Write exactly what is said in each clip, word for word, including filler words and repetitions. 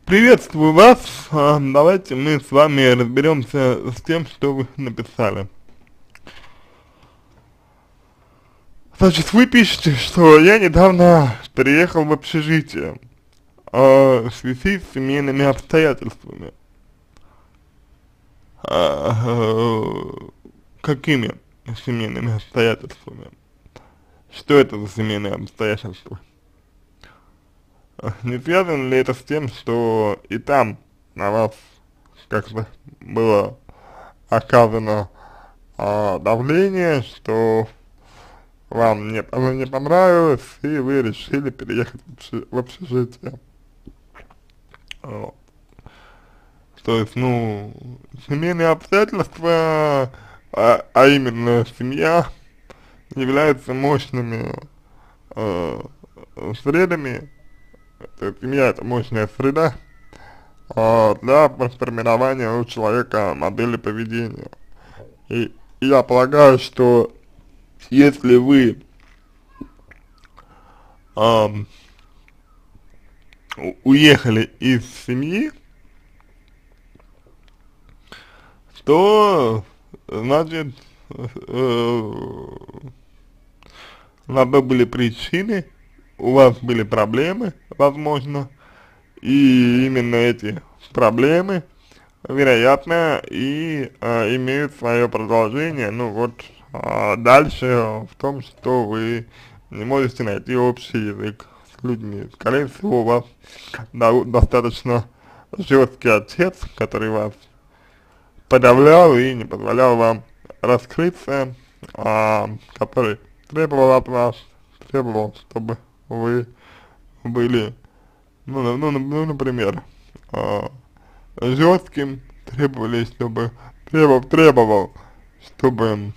Приветствую вас. А, Давайте мы с вами разберемся с тем, что вы написали. Значит, вы пишете, что я недавно переехал в общежитие а, в связи с семейными обстоятельствами. А, э, какими семейными обстоятельствами? Что это за семейные обстоятельства? А, Не связано ли это с тем, что и там на вас как-то было оказано а, давление, что вам не, оно не понравилось, и вы решили переехать в общежитие? В общежитие. Вот. То есть, ну, семейные обстоятельства, а, а именно семья, являются мощными э, средами. То есть семья — это мощная среда э, для формирования у человека модели поведения. И я полагаю, что если вы ам, у- уехали из семьи, то, значит, э, на то были причины, у вас были проблемы, возможно, и именно эти проблемы, вероятно, и э, имеют свое продолжение, ну вот, а дальше в том, что вы не можете найти общий язык с людьми. Скорее всего, у вас до- достаточно жесткий отец, который вас подавлял и не позволял вам раскрыться, а, который требовал от вас, требовал, чтобы вы были, ну, на- ну, на- ну например, а, жестким, требовали, чтобы, требовал, требовал, чтобы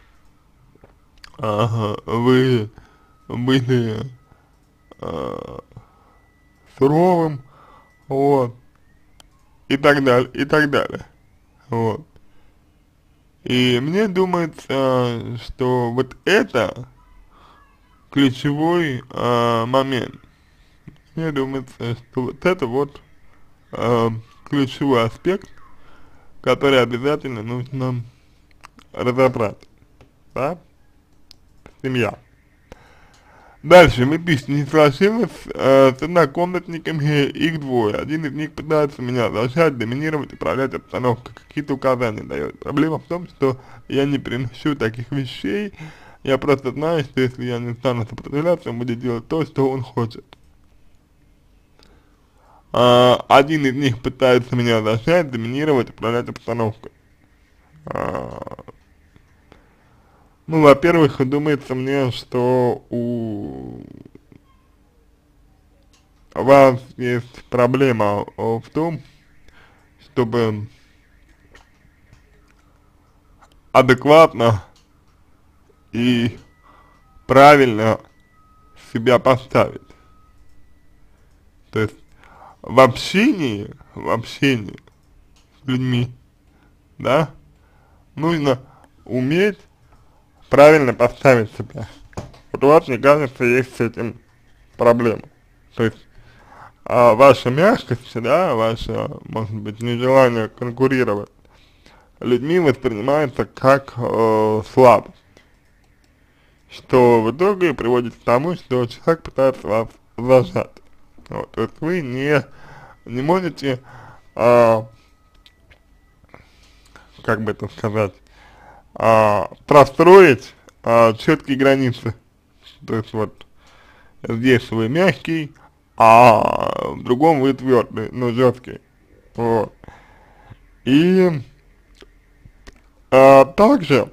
ага, вы были а, суровым, вот, и так далее, и так далее, вот. И мне думается, что вот это ключевой а, момент. Мне думается, что вот это вот а, ключевой аспект, который обязательно нужно разобрать, да, семья. Дальше мы пишем: не сложилось э, с однокомнатниками, их двое. Один из них пытается меня зажать, доминировать, управлять обстановкой, какие-то указания дает. Проблема в том, что я не переношу таких вещей, я просто знаю, что если я не стану сопротивляться, он будет делать то, что он хочет. А, один из них пытается меня зажать, доминировать, управлять обстановкой. А, ну, во-первых, думается мне, что у вас есть проблема о, в том, чтобы адекватно и правильно себя поставить. То есть в общении, в общении с людьми, да, нужно уметь правильно поставить себя. Вот у вас, мне кажется, есть с этим проблема. То есть а ваша мягкость, да, ваше, может быть, нежелание конкурировать людьми воспринимается как э, слабость, что в итоге приводит к тому, что человек пытается вас зажать. Вот, то есть вы не, не можете, а, как бы это сказать, а, простроить а, четкие границы. То есть вот здесь вы мягкий, а в другом вы твердый, ну жесткий. Вот. И а, также,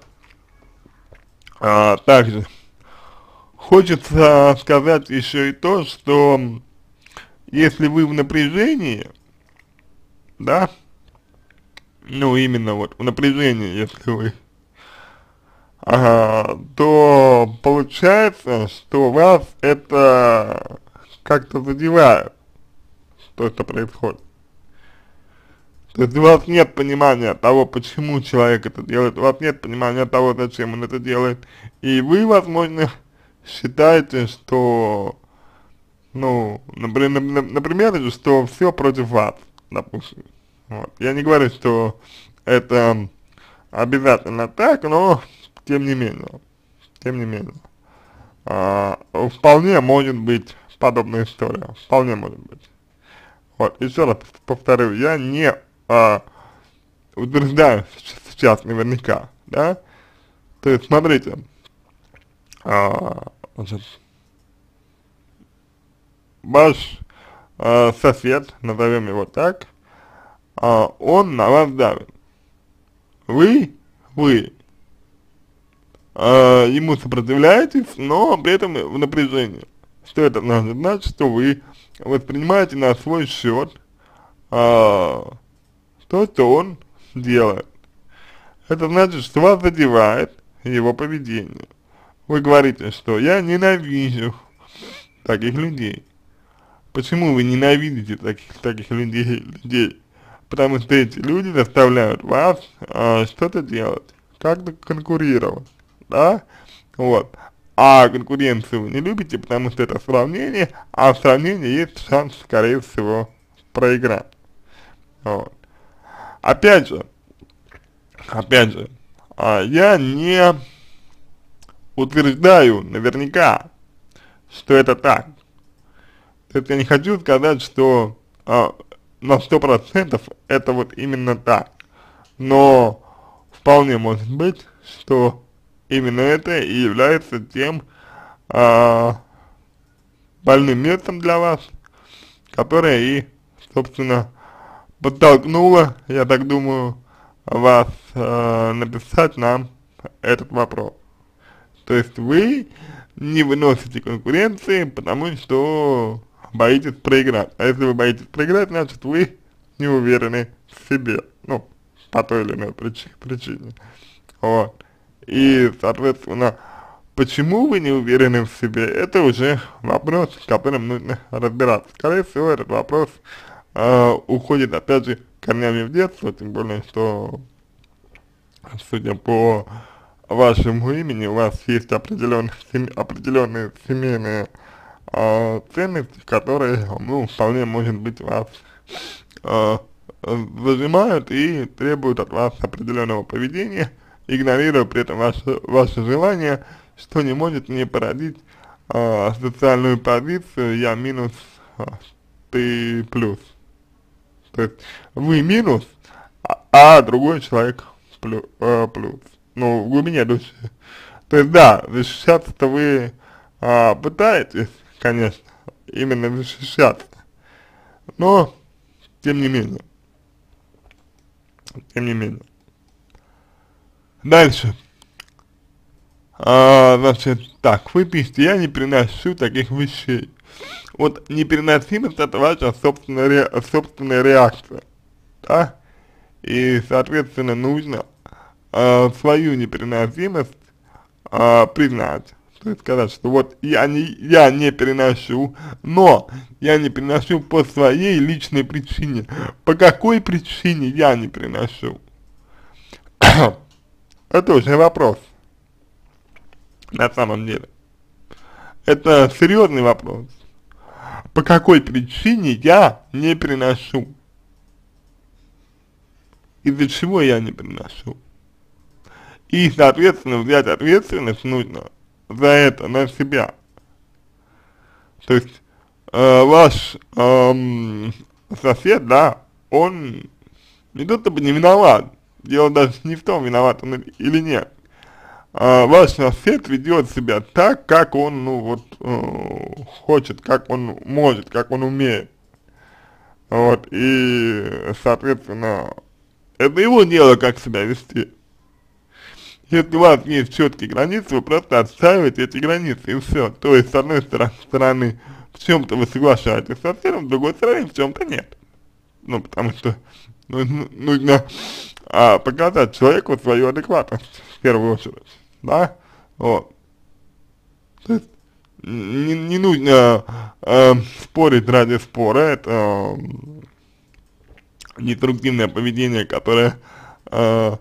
а, также хочется сказать еще и то, что если вы в напряжении, да, ну именно вот в напряжении, если вы, ага, то получается, что вас это как-то задевает, то, что происходит. То есть у вас нет понимания того, почему человек это делает, у вас нет понимания того, зачем он это делает, и вы, возможно, считаете, что Ну, например, например, что все против вас, допустим. Вот. Я не говорю, что это обязательно так, но тем не менее, тем не менее, а, вполне может быть подобная история, вполне может быть. Вот, еще раз повторю, я не а, утверждаю сейчас наверняка, да, то есть, смотрите, а, значит, ваш а, сосед, назовем его так, а, он на вас давит. Вы, вы а, ему сопротивляетесь, но при этом в напряжении. Что это значит? Значит, что вы воспринимаете на свой счет а, то, что он делает. Это значит, что вас задевает его поведение. Вы говорите, что я ненавижу таких людей. Почему вы ненавидите таких, таких людей, людей? Потому что эти люди заставляют вас а, что-то делать, как-то конкурировать, да, вот. А конкуренцию вы не любите, потому что это сравнение, а в сравнении есть шанс, скорее всего, проиграть, вот. Опять же, опять же, а, я не утверждаю наверняка, что это так. То есть я не хочу сказать, что а, на сто процентов это вот именно так. Но вполне может быть, что именно это и является тем а, больным местом для вас, которое и, собственно, подтолкнуло, я так думаю, вас а, написать нам этот вопрос. То есть вы не выносите конкуренции, потому что боитесь проиграть. А если вы боитесь проиграть, значит вы не уверены в себе. Ну, по той или иной причине. причине. Вот. И, соответственно, почему вы не уверены в себе, это уже вопрос, с которым нужно разбираться. Скорее всего, этот вопрос э, уходит, опять же, корнями в детство, тем более, что, судя по вашему имени, у вас есть определенные, сем, определенные семейные э, ценности, которые, ну, вполне, может быть, вас э, зажимают и требуют от вас определенного поведения, игнорируя при этом ваше, ваше желание, что не может не породить э, социальную позицию «я минус, э, ты плюс». То есть вы минус, а, а другой человек плюс, э, плюс. Ну, в глубине души. То есть, да, защищаться-то вы а, пытаетесь, конечно, именно защищаться, но, тем не менее, тем не менее. Дальше. А, значит, так, вы пишете, я не приношу таких вещей. Вот непереносимость — это ваша собственная, ре, собственная реакция, да? И, соответственно, нужно а, свою непереносимость а, признать. То есть сказать, что вот я не, я не переношу, но я не переношу по своей личной причине. По какой причине я не переношу? Это уже вопрос, на самом деле. Это серьезный вопрос. По какой причине я не переношу? Из-за чего я не переношу? И, соответственно, взять ответственность нужно за это на себя. То есть, э, ваш эм, сосед, да, он не то чтобы не виноват, дело даже не в том, виноват он или нет. Э, ваш сосед ведет себя так, как он, ну вот, э, хочет, как он может, как он умеет. Вот, и, соответственно, это его дело, как себя вести. Если у вас есть четкие границы, вы просто отстаиваете эти границы, и все. То есть, с одной стороны, в чем-то вы соглашаетесь с соседом, с другой стороны, в чем-то нет. Ну, потому что нужно, нужно а, показать человеку свою адекватность, в первую очередь, да, вот. То есть, не, не нужно э, спорить ради спора, это э, деструктивное поведение, которое э,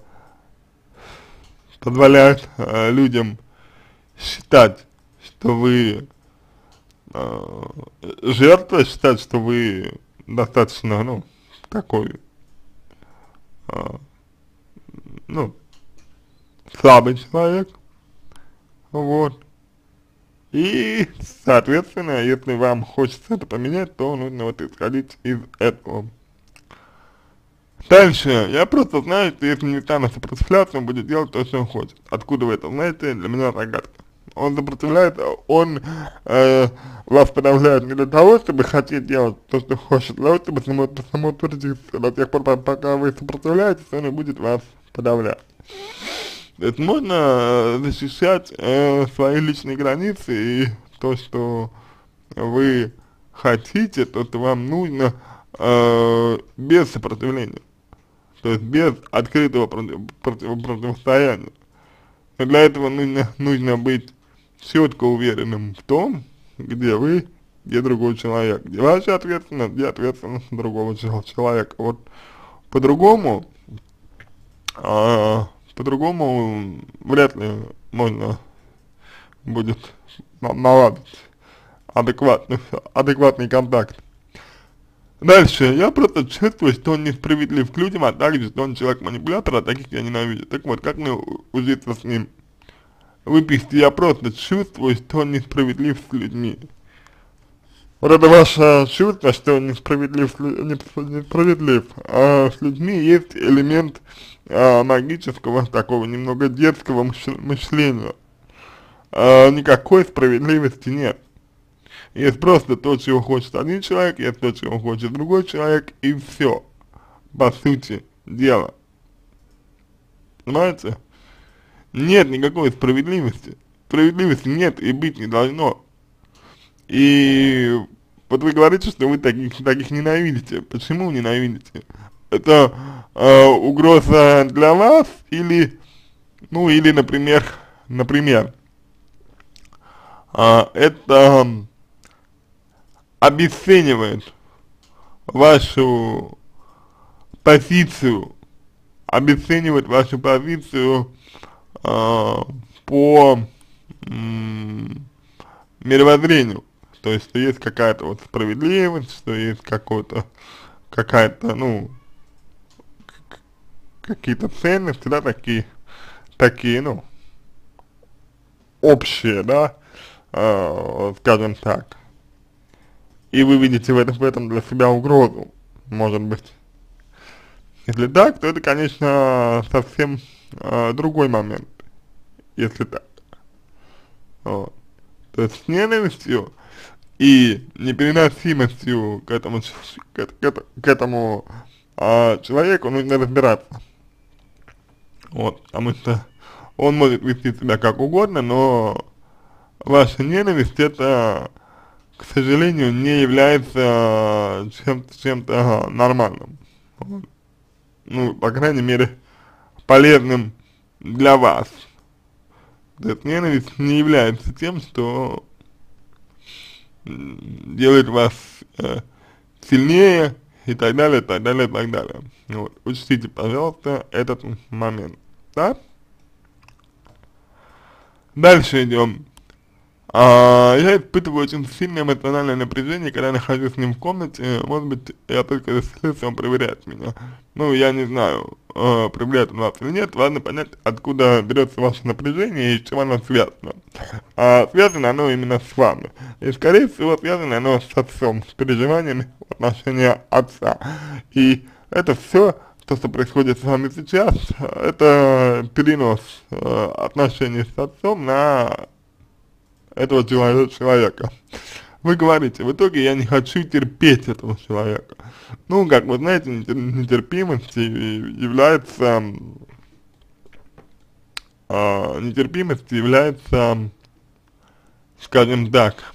позволяет э, людям считать, что вы э, жертва, считать, что вы достаточно, ну, такой, э, ну, слабый человек, вот. И, соответственно, если вам хочется это поменять, то нужно вот исходить из этого. Дальше, я просто знаю, что если не стану сопротивляться, он будет делать то, что он хочет. Откуда вы это знаете, для меня загадка. Он сопротивляется, он э, вас подавляет не для того, чтобы хотеть делать то, что хочет, для того, чтобы само, самоутвердиться. До тех пор, пока вы сопротивляетесь, он и будет вас подавлять. То есть можно э, защищать э, свои личные границы и то, что вы хотите, то, что вам нужно, э, без сопротивления. То есть без открытого против, против, противостояния. И для этого нужно, нужно быть четко уверенным в том, где вы, где другой человек, где ваша ответственность, где ответственность другого человека. Вот по-другому, а, по-другому вряд ли можно будет наладить адекватный, адекватный контакт. Дальше, я просто чувствую, что он несправедлив к людям, а также, что он человек-манипулятор, а таких я ненавижу. Так вот, как мне ужиться с ним? Выписите, я просто чувствую, что он несправедлив с людьми. Вот это ваше чувство, что он несправедлив, несправедлив, а с людьми есть элемент а, магического, такого немного детского мышления. А, никакой справедливости нет. Есть просто то, чего хочет один человек, есть то, чего хочет другой человек, и все, по сути дела. Понимаете? Нет никакой справедливости. Справедливости нет и быть не должно. И вот вы говорите, что вы таких, таких ненавидите. Почему ненавидите? Это э, угроза для вас или, ну, или, например, например, э, это обесценивает вашу позицию, обесценивает вашу позицию э, по м, мировоззрению. То есть, что есть какая-то вот справедливость, что есть какой-то, какая-то, ну, какие-то ценности, да, такие, такие, ну, общие, да, э, скажем так. И вы видите в этом, в этом для себя угрозу, может быть. Если так, то это, конечно, совсем э, другой момент, если так. Вот. То есть с ненавистью и непереносимостью к этому, к, к, к этому а, человеку нужно разбираться. Вот, потому что он может вести себя как угодно, но ваша ненависть, это, к сожалению, не является чем-то чем нормальным. Вот. Ну, по крайней мере, полезным для вас. То есть ненависть не является тем, что делает вас э, сильнее и так далее, так далее, так далее. Вот. Учтите, пожалуйста, этот момент, да? Дальше идем. А, я испытываю очень сильное эмоциональное напряжение, когда нахожусь с ним в комнате. Может быть, я только заселился, он проверяет меня. Ну, я не знаю, э, проверяет он вас или нет. Важно понять, откуда берется ваше напряжение и с чем оно связано. А связано оно именно с вами. И, скорее всего, связано оно с отцом, с переживаниями в отношении отца. И это все, то, что происходит с вами сейчас, это перенос э, отношений с отцом на этого человека. Вы говорите, в итоге я не хочу терпеть этого человека. Ну, как вы знаете, нетерпимость является, э, нетерпимость является, скажем так,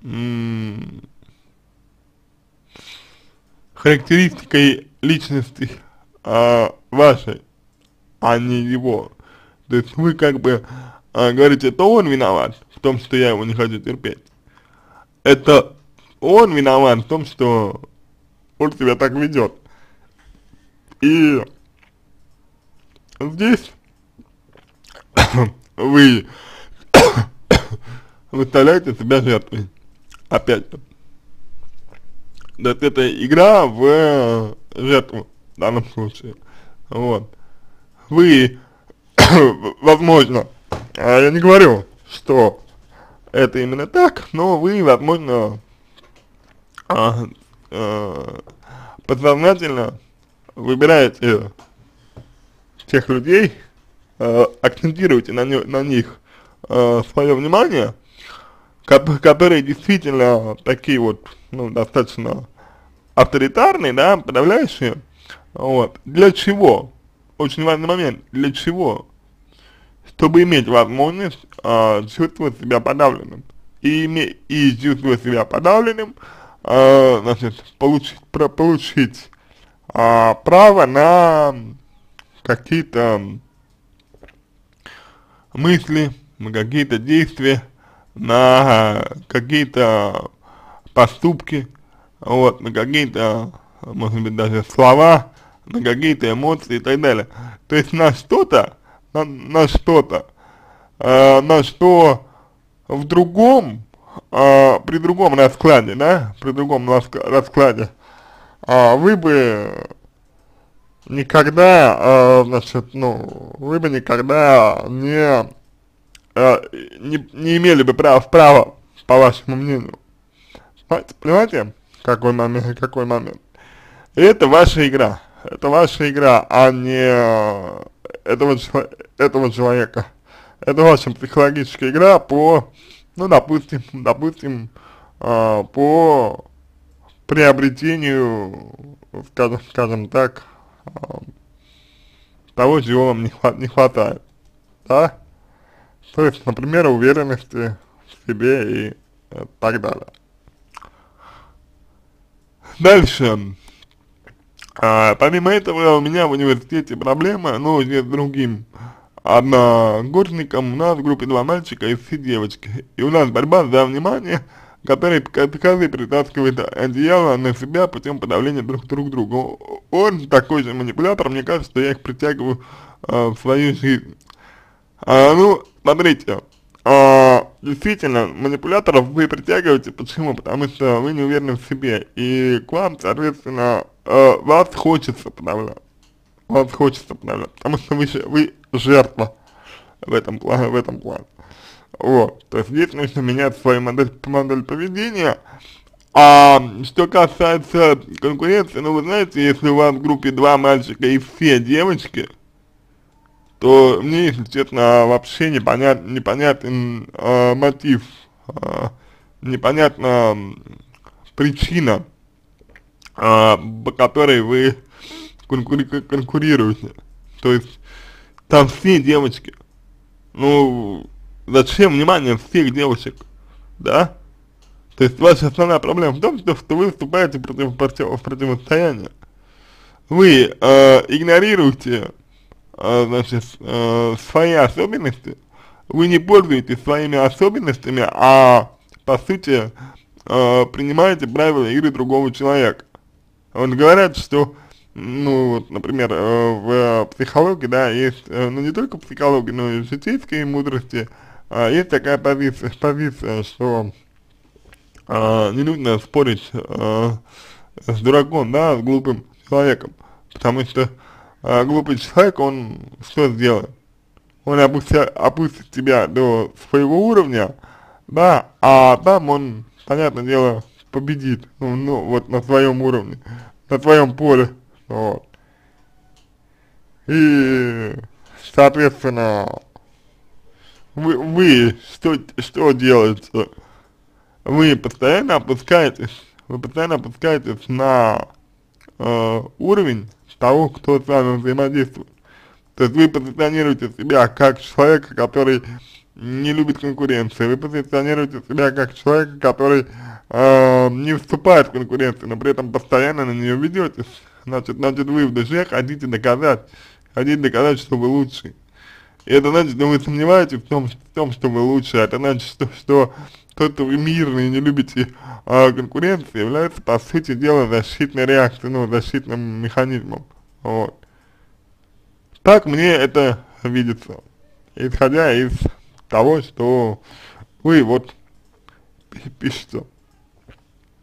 характеристикой личности э, вашей, а не его. То есть вы как бы э, говорите, это он виноват в том, что я его не хочу терпеть. Это он виноват в том, что он себя так ведет. И здесь вы выставляете себя жертвой. опять же, то есть это игра в э, жертву в данном случае, вот. Вы, возможно, а я не говорю, что это именно так, но вы, возможно, а, а, подсознательно выбираете тех людей, а, акцентируете на, нё, на них а, свое внимание, ко которые действительно такие вот, ну, достаточно авторитарные, да, подавляющие, вот. Для чего? Очень важный момент. Для чего? Чтобы иметь возможность а, чувствовать себя подавленным. И, име, и чувствуя себя подавленным, а, значит, получить, про, получить а, право на какие-то мысли, на какие-то действия, на какие-то поступки, вот, на какие-то, может быть, даже слова, на какие-то эмоции и так далее. То есть на что-то, на, на что-то, э, на что в другом, э, при другом раскладе, да, при другом раскладе, э, вы бы никогда, э, значит, ну, вы бы никогда не, э, не, не имели бы права, права, по вашему мнению. Понимаете, понимаете, какой момент, какой момент? И это ваша игра, это ваша игра, а не этого, этого человека. Это ваша психологическая игра по, ну, допустим, допустим, э, по приобретению, скажем, скажем так, э, того, чего вам не, хват, не хватает, да? То есть, например, уверенности в себе и э, так далее. Дальше. А, помимо этого, у меня в университете проблема, ну, с другим одногруппником, у нас в группе два мальчика и все девочки. И у нас борьба за внимание, который каждый притаскивает одеяло на себя путем подавления друг друг друга. Он такой же манипулятор, мне кажется, что я их притягиваю а, в свою жизнь. А, ну, смотрите, а, действительно, манипуляторов вы притягиваете, почему? Потому что вы не уверены в себе, и к вам, соответственно, а, вас хочется подавлять, вас хочется подавлять, потому что вы, вы жертва в этом плане, в этом плане. Вот, то есть здесь нужно менять свою модель, модель поведения. А что касается конкуренции, ну, вы знаете, если у вас в группе два мальчика и все девочки, то мне, если честно, вообще непонят, непонятен э, мотив, э, непонятна причина, э, по которой вы конкури конкурируете. То есть там все девочки. Ну, зачем внимание всех девочек, да? То есть ваша основная проблема в том, что, что вы вступаете против, против, в противостояние. Вы э, игнорируете Uh, значит, uh, свои особенности, вы не пользуетесь своими особенностями, а по сути uh, принимаете правила игры другого человека. Вот говорят, что, ну, вот, например, uh, в психологии, да, есть, uh, ну, не только в психологии, но и в житейской мудрости, uh, есть такая позиция, позиция, что uh, не нужно спорить uh, с дураком, да, с глупым человеком, потому что А, глупый человек, он что сделает? Он опустя, опустит тебя до своего уровня, да, а там он, понятное дело, победит, ну, ну вот на своем уровне, на своем поле, вот. И, соответственно, вы, вы что, что делаете? Вы постоянно опускаетесь, вы постоянно опускаетесь на э, уровень того, кто с вами взаимодействует. То есть вы позиционируете себя как человека, который не любит конкуренции, вы позиционируете себя как человека, который э, не вступает в конкуренцию, но при этом постоянно на нее ведетесь. Значит, значит, вы в душе хотите доказать, хотите доказать, что вы лучший. И это значит, что вы сомневаетесь в том, в том что вы лучший, это значит, что, что то, что вы мирно и не любите э, конкуренции, является, по сути дела, защитной реакцией, ну, защитным механизмом. Вот. Так мне это видится, исходя из того, что вы вот пишете.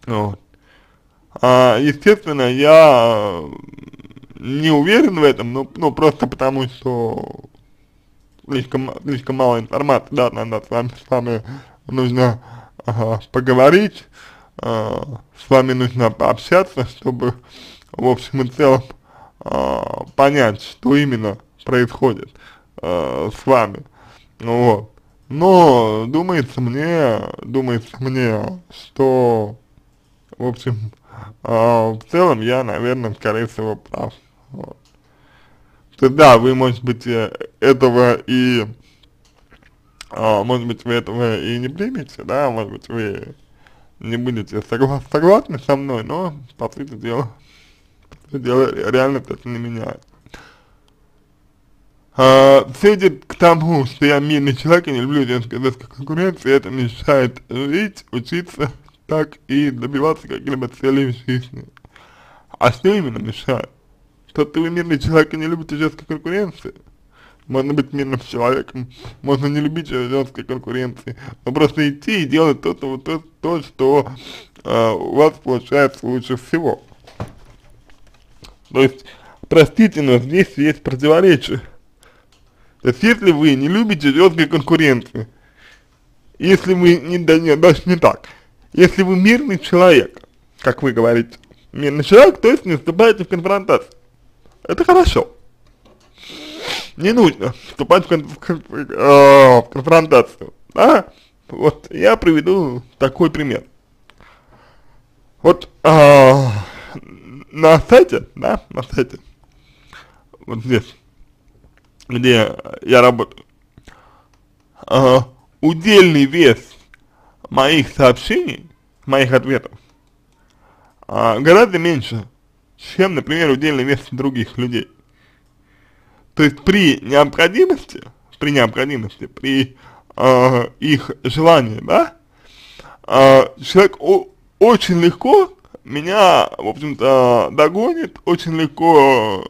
Вот. А, естественно, я не уверен в этом, ну, ну просто потому, что слишком, слишком мало информации, да, надо с вами, с вами нужно ага, поговорить, а, с вами нужно пообщаться, чтобы в общем и целом а, понять, что именно происходит а, с вами, вот. Но думается мне, думается мне, что в общем, а, в целом я, наверное, скорее всего прав. Вот. То есть, да, вы, может быть, э, этого и, а, может быть, вы этого и не примете, да, может быть, вы не будете согла согласны со мной, но, по сути дела, по сути дела, реально это не меняет. А, все идет к тому, что я мирный человек и не люблю женскую конкуренцию, и это мешает жить, учиться, так и добиваться каких-либо целей в жизни. А что именно мешает? То, что вы мирный человек и не любите женской конкуренции. Можно быть мирным человеком, можно не любить женской конкуренции, но просто идти и делать то, то, то, то что э, у вас получается лучше всего. То есть, простите, но здесь есть противоречие. То есть, если вы не любите жесткой конкуренции, если вы, не, да нет, даже не так, если вы мирный человек, как вы говорите, мирный человек, то есть не вступаете в конфронтацию, это хорошо. Не нужно вступать в, кон в, кон э, в конфронтацию, да? Вот я приведу такой пример. Вот э, на сайте, да, на сайте, вот здесь, где я работаю, э, удельный вес моих сообщений, моих ответов, э, гораздо меньше, чем, например, удельный вес других людей. То есть при необходимости, при необходимости, при э, их желании, да, э, человек о очень легко меня, в общем-то, догонит, очень легко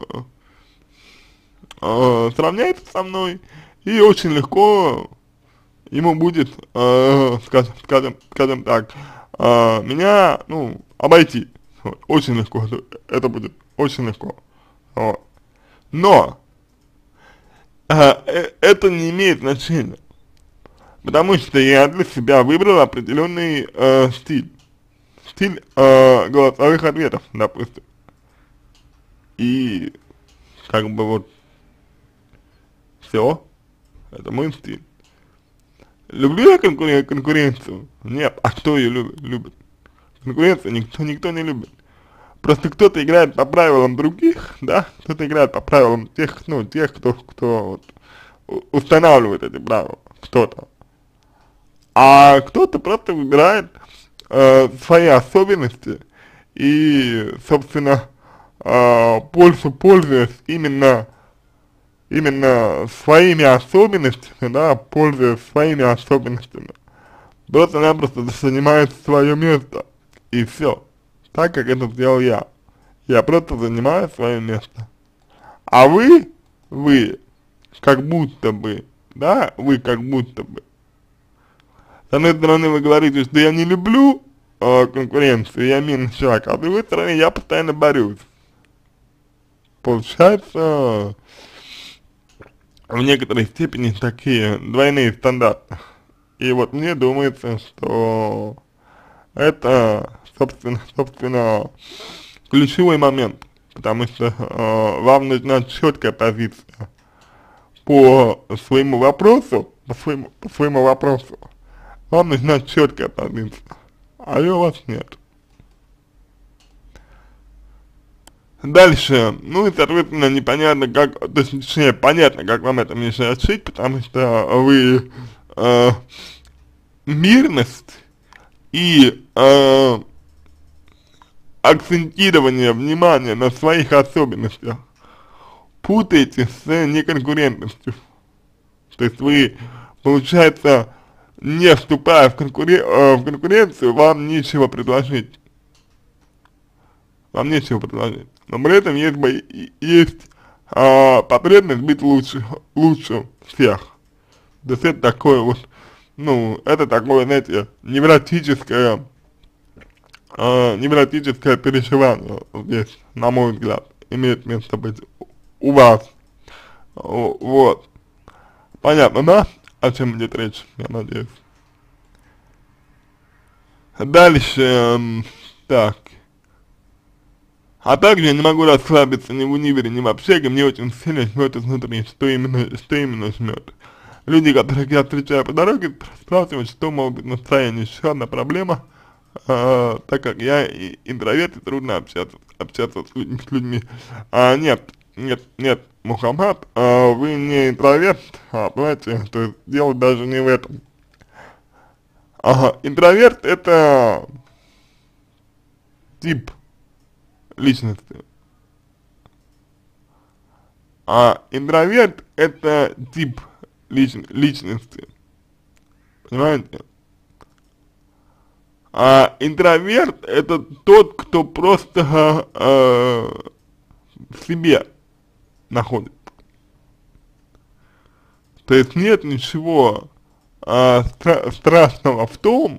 э, сравняется со мной, и очень легко ему будет, э, скажем, скажем, скажем так, э, меня, ну, обойти. Вот, очень легко, это будет очень легко. Вот. Но А, э, это не имеет значения, потому что я для себя выбрал определенный э, стиль, стиль э, голосовых ответов, допустим, и как бы вот все, это мой стиль. Люблю я конкурен конкуренцию? Нет, а кто ее любит? любит? Конкуренцию никто, никто не любит. Просто кто-то играет по правилам других, да, кто-то играет по правилам тех, ну, тех, кто, кто вот, устанавливает эти правила, кто-то. А кто-то просто выбирает э, свои особенности и, собственно, э, пользу, пользуясь именно, именно своими особенностями, да, пользуясь своими особенностями, просто-напросто занимает свое место, и все. Так, как это сделал я. Я просто занимаю свое место. А вы, вы, как будто бы, да, вы как будто бы, с одной стороны вы говорите, что я не люблю э, конкуренцию, я мирный человек, а с другой стороны я постоянно борюсь. Получается, в некоторой степени такие двойные стандарты. И вот мне думается, что это, собственно, собственно, ключевой момент, потому что э, вам нужна четкая позиция по своему вопросу, по своему, по своему вопросу, вам нужна четкая позиция, а ее у вас нет. Дальше, ну и, соответственно, непонятно, как, точнее, понятно, как вам это мешает жить, потому что вы э, мирность и э, акцентирование внимания на своих особенностях путаете с неконкурентностью. То есть вы, получается, не вступая в, конкурен э, в конкуренцию, вам нечего предложить. Вам нечего предложить. Но при этом есть, есть э, потребность быть лучше, лучше всех. То есть это такое вот, ну, это такое, знаете, невротическое э, невротическое переживание здесь, на мой взгляд, имеет место быть у вас. О, вот. Понятно, да? О чем идет речь, я надеюсь. Дальше, эм, так. А также я не могу расслабиться ни в универе, ни в общаге, мне очень сильно жмет изнутри, что именно, что именно жмет. Люди, которых я встречаю по дороге, спрашивают, что может быть настроение. Еще одна проблема, э, так как я и интроверт, и трудно общаться, общаться с людьми. С людьми. А, нет, нет, нет, Мухаммад, а, вы не интроверт, а, понимаете, то есть дело даже не в этом. Ага, интроверт это тип личности, а интроверт это тип лич, личности, понимаете? А интроверт это тот, кто просто э, в себе находится. То есть нет ничего э, стра страшного в том,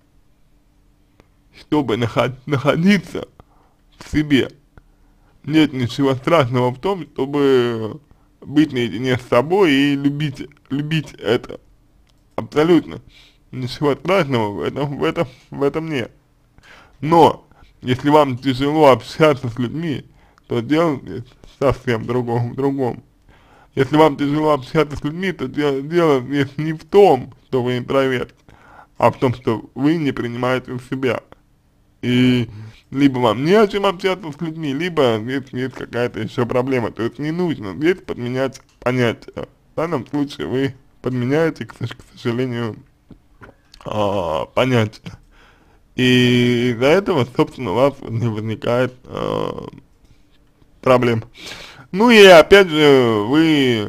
чтобы наход находиться в себе. Нет ничего страшного в том, чтобы быть наедине с собой и любить, любить это. Абсолютно. Ничего страшного в этом, в этом, в этом нет. Но, если вам тяжело общаться с людьми, то дело здесь совсем другом, другом. Если вам тяжело общаться с людьми, то дело, дело здесь не в том, что вы интроверт, а в том, что вы не принимаете себя. И либо вам не о чем общаться с людьми, либо здесь есть какая-то еще проблема. То есть не нужно здесь подменять понятия. В данном случае вы подменяете, к, к сожалению, а, понятия. И из-за этого, собственно, у вас не возникает а, проблем. Ну и опять же, вы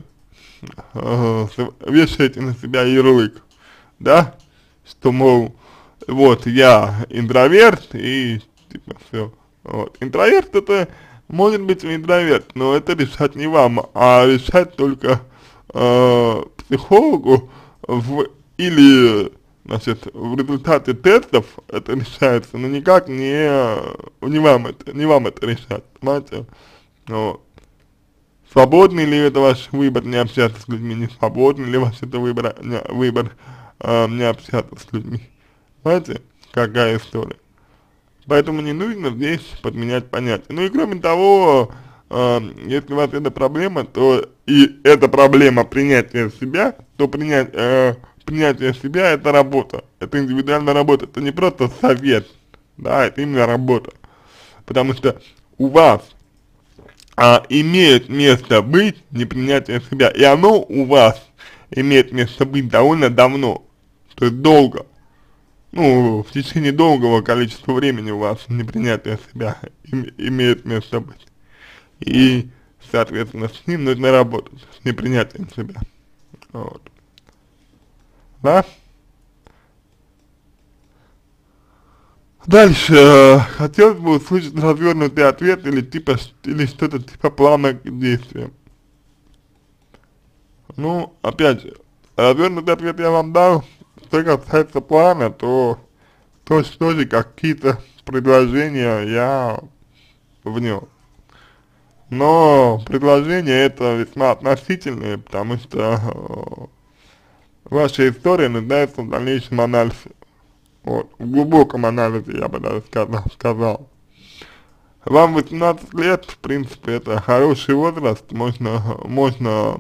э, вешаете на себя ярлык, да, что, мол, вот я интроверт и типа все. Вот. Интроверт это может быть интроверт, но это решать не вам, а решать только э, психологу в, или, значит, в результате тестов это решается, но никак не, не вам это, не вам это решать, понимаете? Вот. Свободный ли это ваш выбор не общаться с людьми, не свободный ли ваш это выбор, не, выбор э, не общаться с людьми. Понимаете, какая история. Поэтому не нужно здесь подменять понятия. Ну и кроме того, э, если у вас эта проблема, то и эта проблема принятия себя, то принять, э, принятие себя это работа, это индивидуальная работа, это не просто совет, да, это именно работа. Потому что у вас а, имеет место быть непринятие себя, и оно у вас имеет место быть довольно давно, то есть долго, ну, в течение долгого количества времени у вас непринятие себя им, имеет место быть, и, соответственно, с ним нужно работать, с непринятием себя, вот, да? Дальше, э, хотелось бы услышать развернутый ответ или типа, или что-то типа плана к действиям. Ну, опять же, развернутый ответ я вам дал. Что касается плана, то точно тоже какие-то предложения я внес. Но предложения это весьма относительные, потому что э, ваша история нуждается в дальнейшем анализе. Вот, в глубоком анализе, я бы даже сказал. сказал. Вам восемнадцать лет, в принципе, это хороший возраст, можно, можно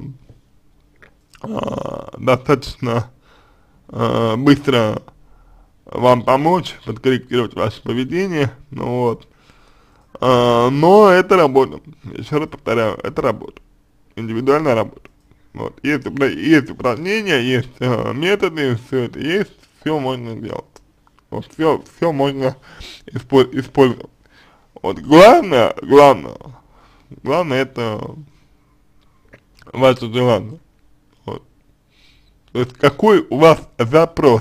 э, достаточно э, быстро вам помочь, подкорректировать ваше поведение, ну вот. Э, но это работа, еще раз повторяю, это работа, индивидуальная работа. Вот, есть, есть упражнения, есть э, методы, все это есть, все можно делать. Вот, все, все можно использовать. Вот, главное, главное, главное это ваше желание. Вот. То есть, какой у вас запрос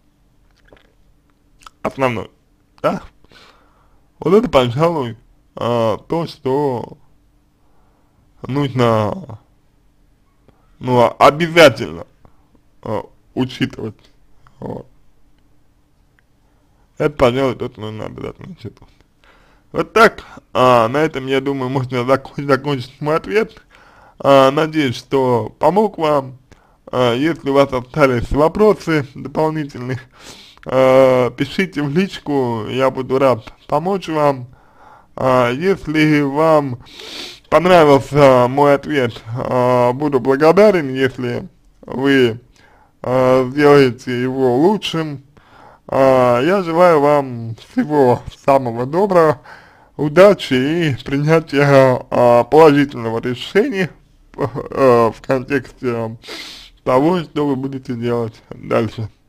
основной, да? Вот это, пожалуй, а, то, что нужно, ну, обязательно а, учитывать. Вот. это, пожалуй, то, что нужно обязательно учитывать. Вот так, а, на этом, я думаю, можно закон закончить мой ответ. А, надеюсь, что помог вам. А, если у вас остались вопросы дополнительные, а, пишите в личку, я буду рад помочь вам. А, если вам понравился мой ответ, а, буду благодарен, если вы а, сделаете его лучшим. А, я желаю вам всего самого доброго, удачи и принятия а, положительного решения а, в контексте того, что вы будете делать дальше.